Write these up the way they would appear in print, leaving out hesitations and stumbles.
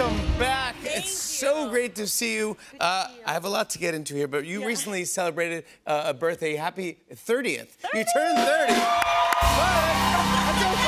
Welcome back. It's so you. great to see you. I have a lot to get into here, but you recently celebrated a birthday. Happy 30th. You turned 30. That's so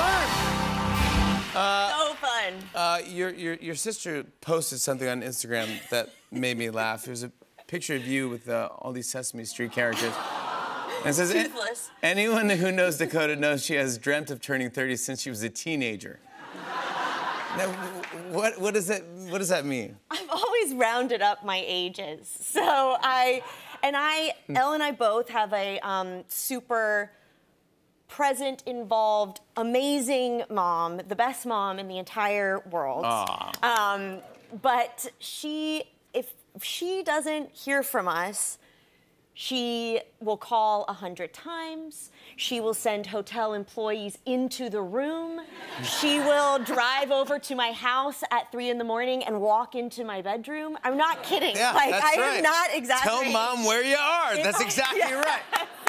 fun. So fun. Your sister posted something on Instagram that made me laugh. It was a picture of you with all these Sesame Street characters. And it says, anyone who knows Dakota knows she has dreamt of turning 30 since she was a teenager. Now, what does that mean? I've always rounded up my ages. So Elle and I both have a super present, involved, amazing mom, the best mom in the entire world. But if she doesn't hear from us, she will call 100 times. She will send hotel employees into the room. She will drive over to my house at 3 in the morning and walk into my bedroom. I'm not kidding. Yeah, like, that's I right. am not exaggerating. Tell Mom where you are. That's exactly right.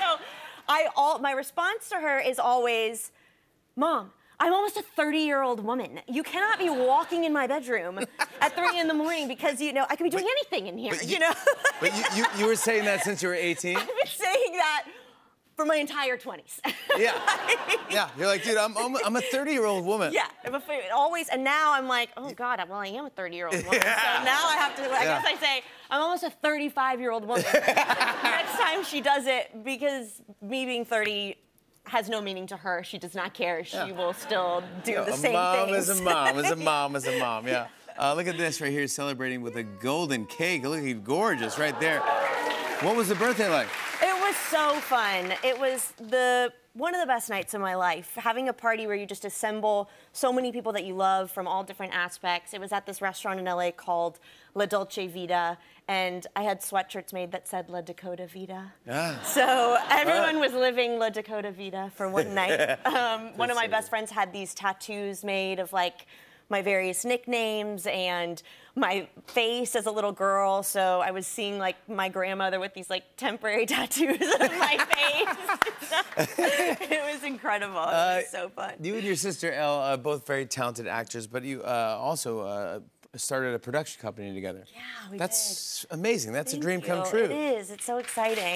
So my response to her is always, Mom, I'm almost a 30-year-old woman. You cannot be walking in my bedroom at 3 in the morning because, I could be doing anything in here, But you were saying that since you were 18? I've been saying that for my entire 20s. Yeah. Yeah. You're like, dude, I'm a 30-year-old woman. Yeah. Always. And now I'm like, oh, God, well, I am a 30-year-old woman. Yeah. So now I have to, I guess I say, I'm almost a 35-year-old woman. Next time she does it, because me being 30 has no meaning to her. She does not care. She will still do the same things. A mom is a mom, is a mom, is a mom, yeah. Look at this right here, celebrating with a golden cake. Look, he's gorgeous right there. What was the birthday like? It was so fun. It was one of the best nights of my life. Having a party where you just assemble so many people that you love from all different aspects. It was at this restaurant in LA called La Dolce Vita, and I had sweatshirts made that said La Dakota Vita. Yeah. So everyone was living La Dakota Vita for one night. One of my best friends had these tattoos made of like my various nicknames and my face as a little girl. So I was seeing like my grandmother with these like temporary tattoos of my face. It was incredible. It was so fun. You and your sister Elle are both very talented actors, but you also started a production company together. Yeah, we That's amazing. That's Thank a dream you. come true. It is. It's so exciting.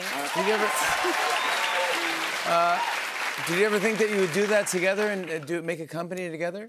Did you ever think that you would do that together and make a company together?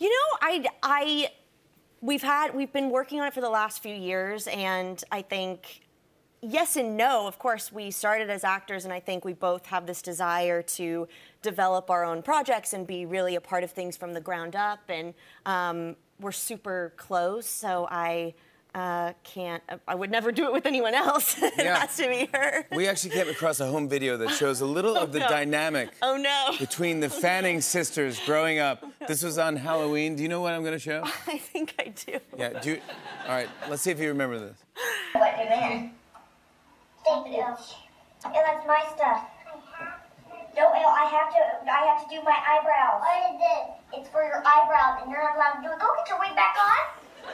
We've been working on it for the last few years, and I think yes and no. Of course, we started as actors, and I think we both have this desire to develop our own projects and be really a part of things from the ground up. And we're super close, so I would never do it with anyone else. It has to be her. We actually came across a home video that shows a little of the dynamic between the Fanning sisters growing up. This was on Halloween. Do you know what I'm going to show? I think I do. Yeah, all right, let's see if you remember this. What you man? Thank you. Yeah, that's my stuff. No, I have to do my eyebrows. What is it? It's for your eyebrows, and you're not allowed to do it. Go get your wig back on.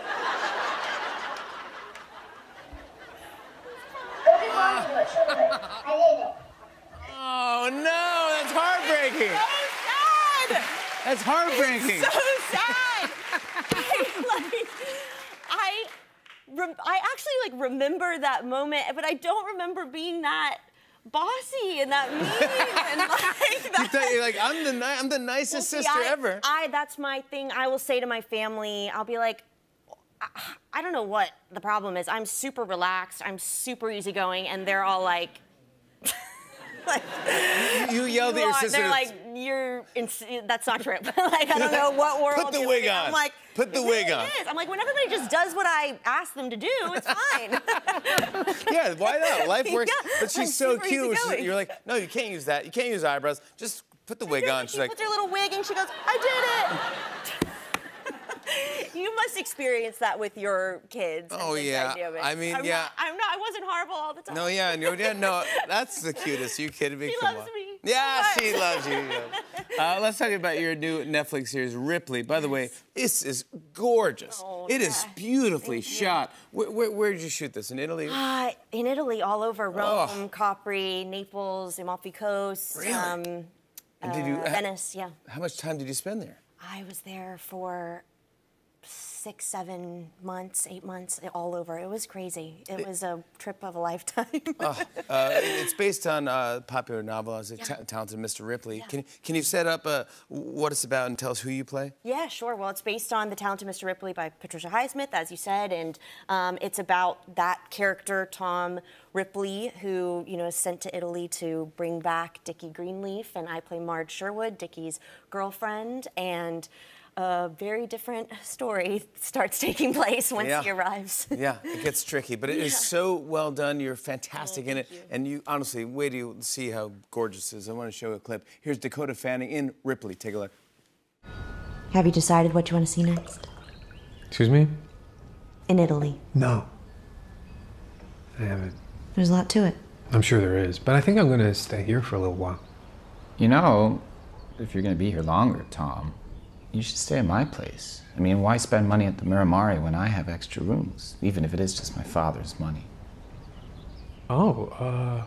Go get Mom to do it. She'll do it. I did it. Oh, no, that's heartbreaking. So sad. That's heartbreaking. So sad. I actually remember that moment, but I don't remember being that bossy and that mean and like that. You're like, I'm the nicest sister ever. That's my thing. I will say to my family, I'll be like, I don't know what the problem is. I'm super relaxed. I'm super easygoing, and they're all like, you yelled at your sister. They're like, that's not true. Like, I don't know what world. Put the wig on. I'm like, put the wig on. I'm like, when everybody just does what I ask them to do, it's fine. Yeah, why not? Life works. Yeah, but she's so cute. You're like, no, you can't use that. You can't use eyebrows. Just put the wig on. She's like, puts her little wig, and she goes, I did it. You must experience that with your kids. Oh yeah, I mean, I wasn't horrible all the time. No, that's the cutest. You kidding me? She Come loves on. me. Yeah, she loves you. Let's talk about your new Netflix series, Ripley. By the way, this is gorgeous. It is beautifully shot. Where did you shoot this? In Italy? In Italy, all over Rome, Capri, Naples, Amalfi Coast. Really? Venice. Yeah. How much time did you spend there? I was there for 6, 7 months, 8 months, all over. It was crazy. It was a trip of a lifetime. It's based on a popular novel, as a Talented Mr. Ripley. Yeah. Can you set up what it's about and tell us who you play? Yeah, sure. Well, it's based on The Talented Mr. Ripley by Patricia Highsmith, as you said, and it's about that character, Tom Ripley, who is sent to Italy to bring back Dickie Greenleaf, and I play Marge Sherwood, Dickie's girlfriend, and a very different story starts taking place once he arrives. Yeah, it gets tricky, but it is so well done. You're fantastic in it. And you, honestly, wait till you see how gorgeous it is. I want to show a clip. Here's Dakota Fanning in Ripley. Take a look. Have you decided what you want to see next? Excuse me? In Italy. No. I haven't. There's a lot to it. I'm sure there is, but I think I'm going to stay here for a little while. You know, if you're going to be here longer, Tom, you should stay at my place. I mean, why spend money at the Miramare when I have extra rooms, even if it is just my father's money? Oh,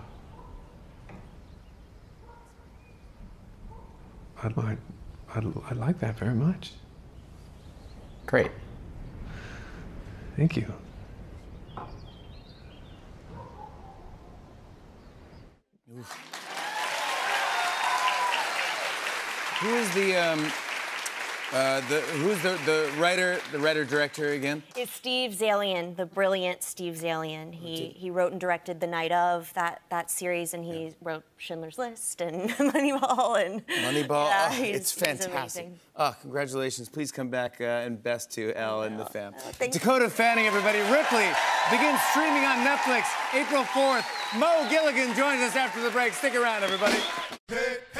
I'd like that very much. Great. Thank you. Who is the writer director again? It's Steve Zaillian, the brilliant Steve Zaillian. He wrote and directed The Night Of, that series, and he wrote Schindler's List and Moneyball and Moneyball. Yeah, it's fantastic. Congratulations. Please come back and best to Elle and the fam. Dakota Fanning, everybody. Ripley begins streaming on Netflix April 4th. Mo Gilligan joins us after the break. Stick around, everybody.